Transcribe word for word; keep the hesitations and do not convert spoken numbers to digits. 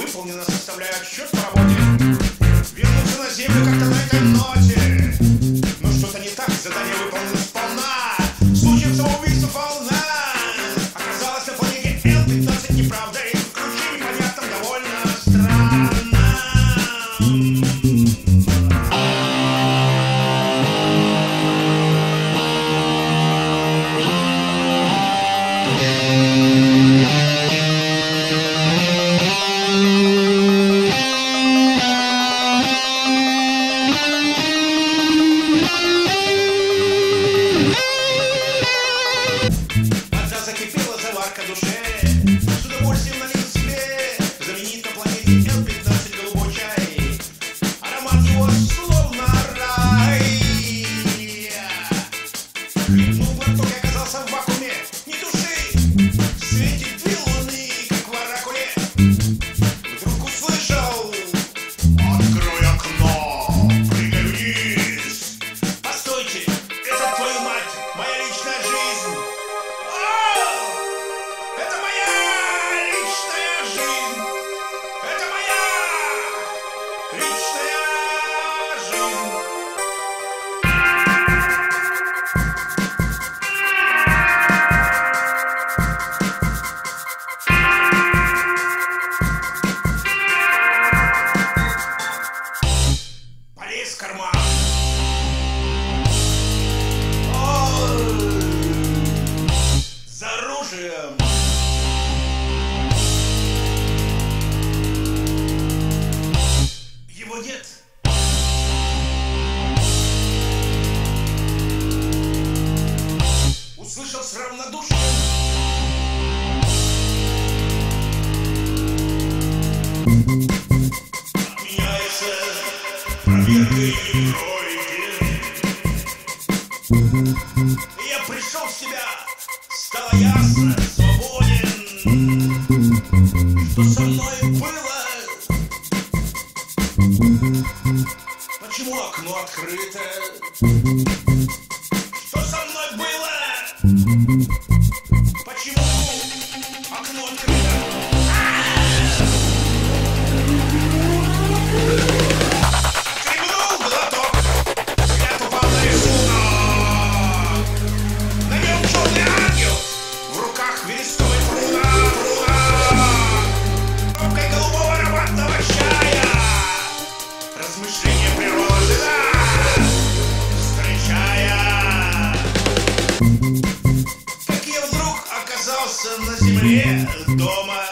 выполнено, составляю отсчет по работе. Вернуться на землю как-то на этой ноте. Но что-то не так, задание выполнено сполна. Случаев самоубийства волна. Оказалось, на планете Эл пятнадцать неправдой. Ключи непонятно, довольно странно. Закипела заварка душе, с удовольствием налил себе знаменит на планете Эл пятнадцать голубой чай. Аромат его словно рай. Хлебнул глоток и оказался в вакууме. Ни души, светит две луны, как в оракуле. Вдруг услышал: открой окно, прыгай вниз. Постойте, это, твою мать, моя личная жизнь. Это моя личная жизнь. Это моя личная жизнь. Полез в карман. За оружием. Его нет. Услышал с равнодушием: отменяется проверка и пройден. Я пришел в себя, стало ясно, свободен. Что со мной было? Почему окно открыто? Что со мной было? Почему окно открыто? Отхлебнул глоток, взгляд упал на рисунок. На нем черный ангел, в руках вересковая труна, труна. Копкой голубого ароматного чая. Размышления природы, да, встречая. Как я вдруг оказался на земле дома.